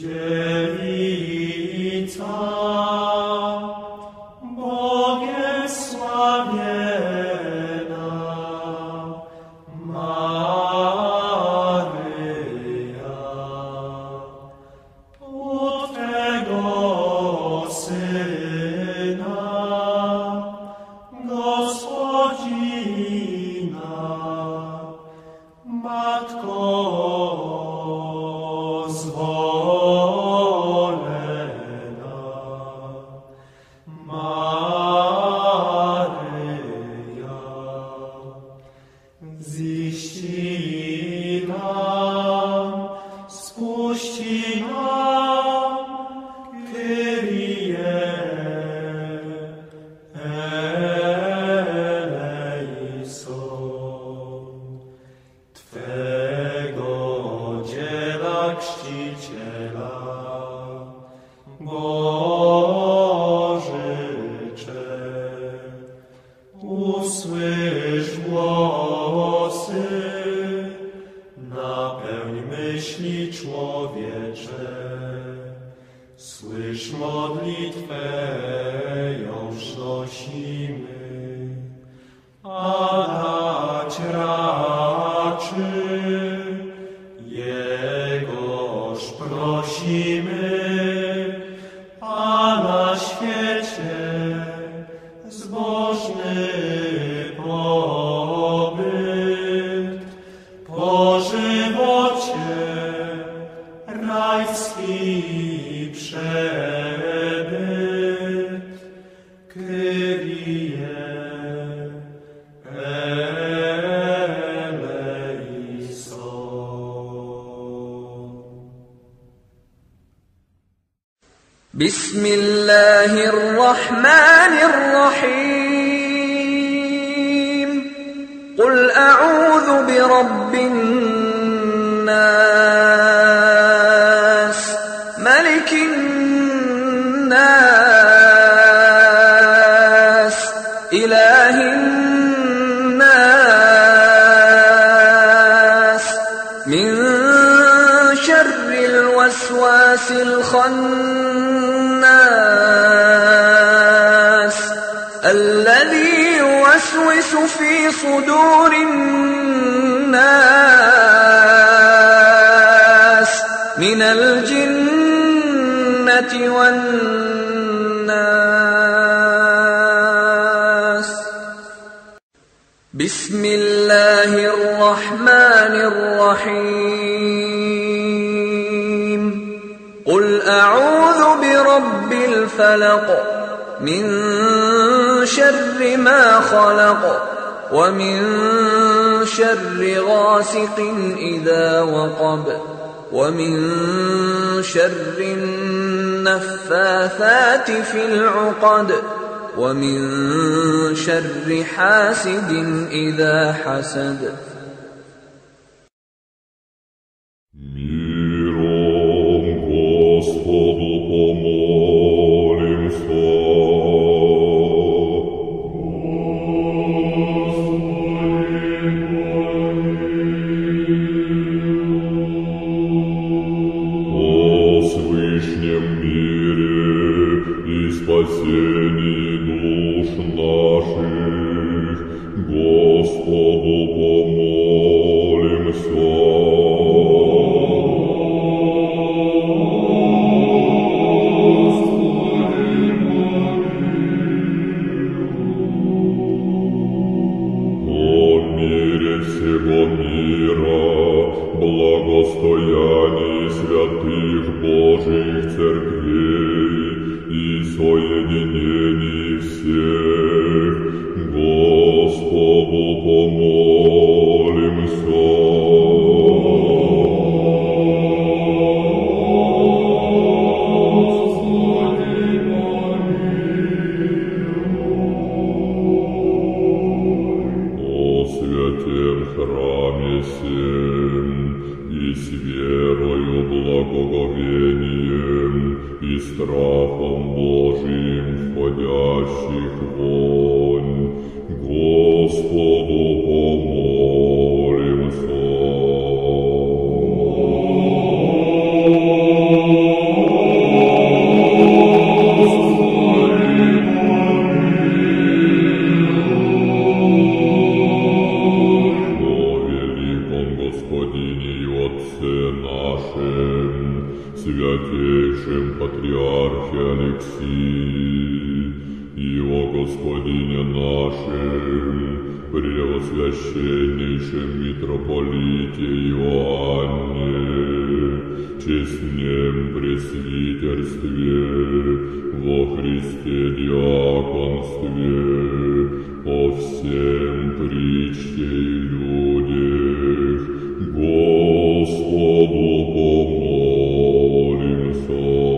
بسم الله الرحمن الرحيم قل أعوذ برب الناس ملك الناس إله الناس من شر الوسواس الخناس الذي يوسوس في صدور الناس من الجنة والناس بسم الله الرحمن الرحيم قل أعوذ برب الفلق من شر ما خلق ومن شر غاسق إذا وقب ومن شر النفاثات في العقد ومن شر حاسد إذا حسد Господу помолимся. Алексии, и о Господине нашим, Преосвященнейшем митрополите Иоанне, честнем пресвитерстве, во Христе диаконстве, о всем причте и людях, Господу помолимся.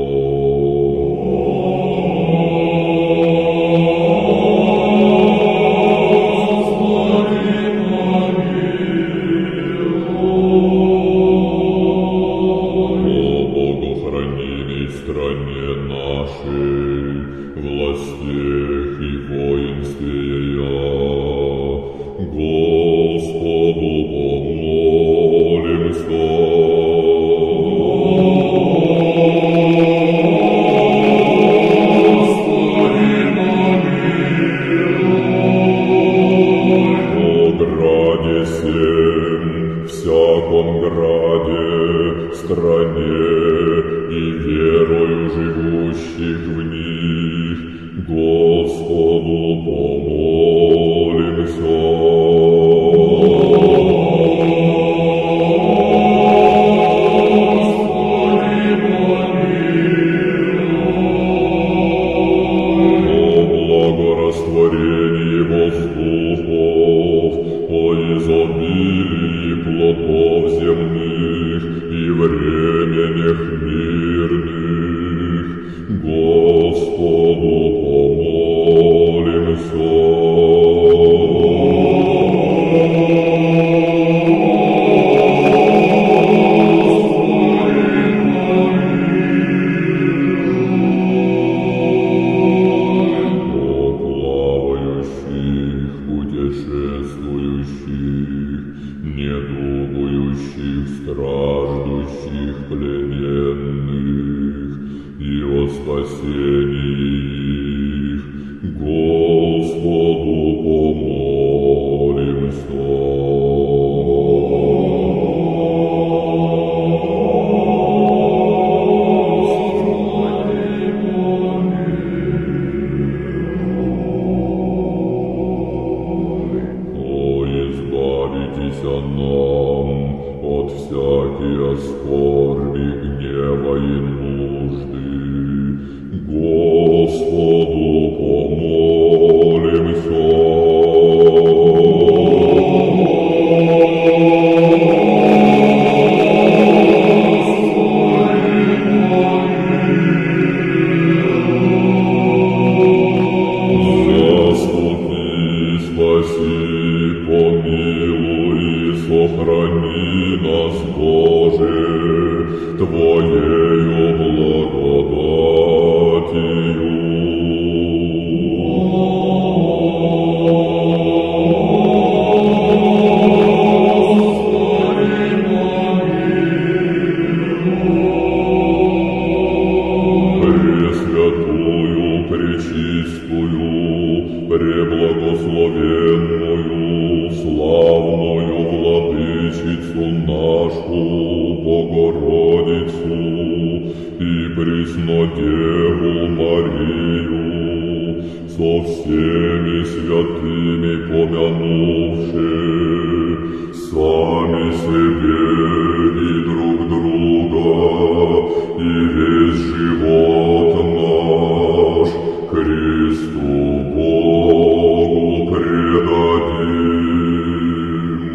Стране нашей, властях и воинстве ее, Господу помолимся. Господи, помилуй. О граде сем, всяком граде, стране, и верою живущих в них, Господу помолимся. Господи, помилуй. О благорастворении воздухов, о изобилии плодов земных и временях мирных, Господу помолимся. О плавающих, путешествующих, недугующих, страждущих, плененных, и о спасении их, Господу помолимся. О, избавитесь нам от всякие скорби, гнева и нужды, Господу помолимся. Заступи, спаси, помилуй и сохрани нас, Боже, Твоею благодатью. Пресвятую, пречистую, преблагословенную, славную Владычицу нашу, Богородицу и Преснодеву Марию, со всеми святыми помянувши, сами себе и друг друга, и весь живот наш Христу Богу предадим.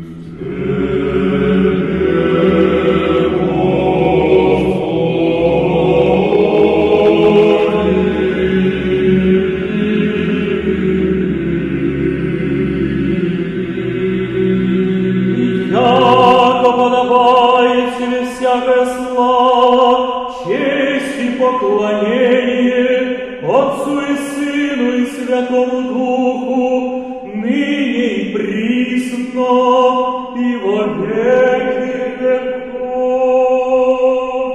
Яко подобает себе всякая слава, честь и поклонение Отцу и Сыну и Святому Духу, ныне и присно, и во веки веков.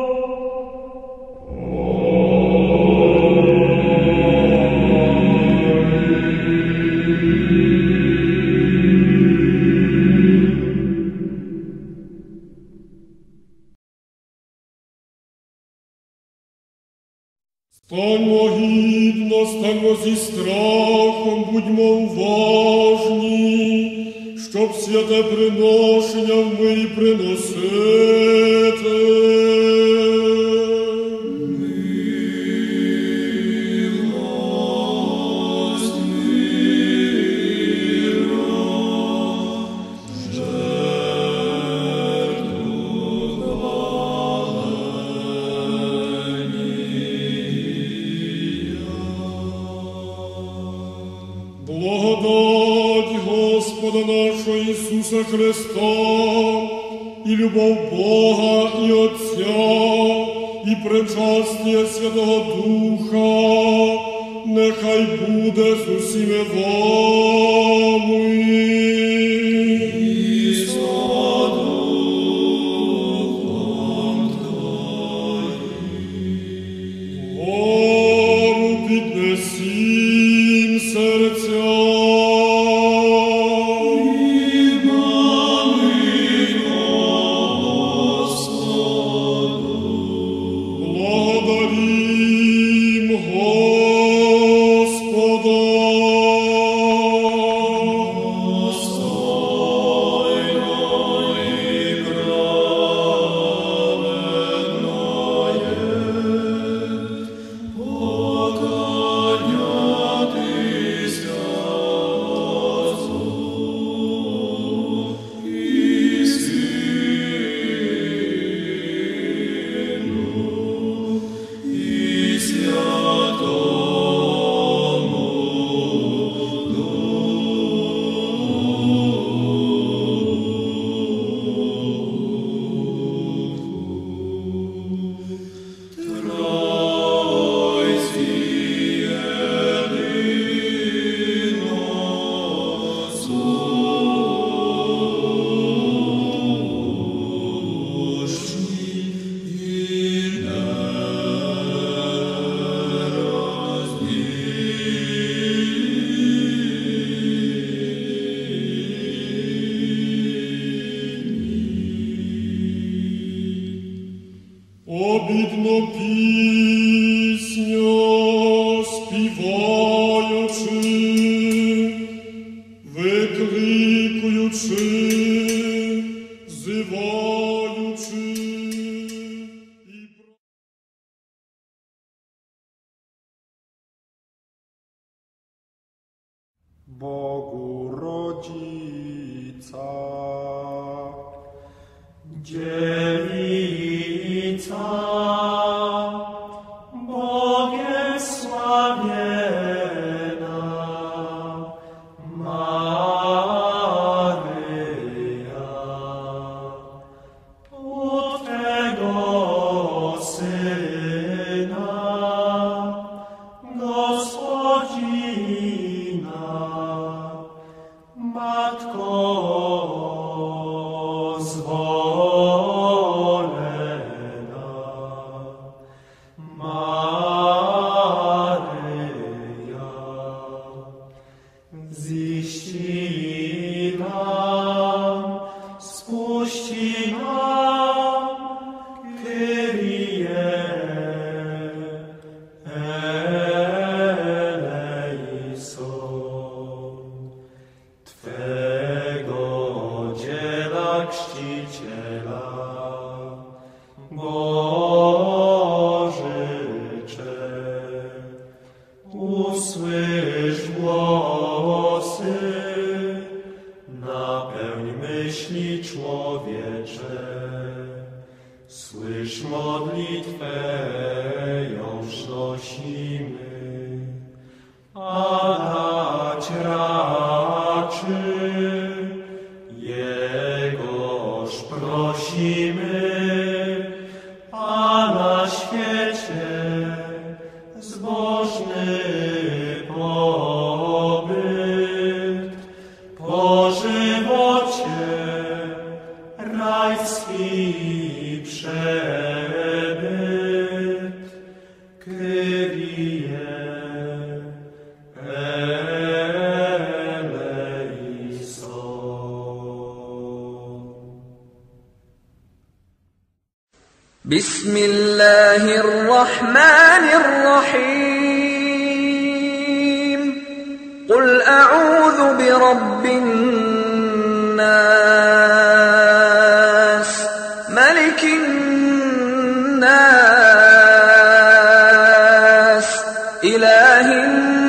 Станьмо гідно, станьмо зі страхом, будьмо уважні, щоб святе приношення в мирі приносити. Благодать Господа нашого Ісуса Христа, і любов Бога і Отця, і причастя Святого Духа, нехай буде з усіми вами. Гору піднесім серця. Благодарім Господа. Обідно пісню співаючи, викрикуючи, зиваючи. Bogu rodzica, dziewica, błogosławiona Maryja, u Twego Syna, Gospodzina, Matko zwolena, Maryja, ziści nam, spuści nam, Kyrie eleison, Twego dziela chrzciciela, Bożycze, usłysz głosy, napełń myśli człowiecze, słysz modlitwę ją wznosimy, a dać raczy, Jegoż prosimy, a na świecie zbożny pobyt, po żywocie rajski przebyt, Kyrie بسم الله الرحمن الرحيم قل أعوذ برب الناس ملك الناس إله الناس